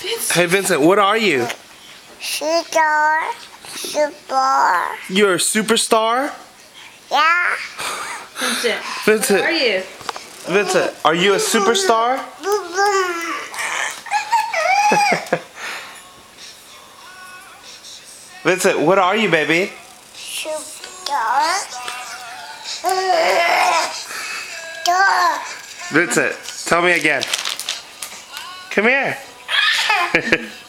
Hey Vincent, what are you? Super. You're a superstar? Yeah. Vincent, What are you? Vincent, are you a superstar? Vincent, what are you, baby? Super. Vincent, tell me again. Come here.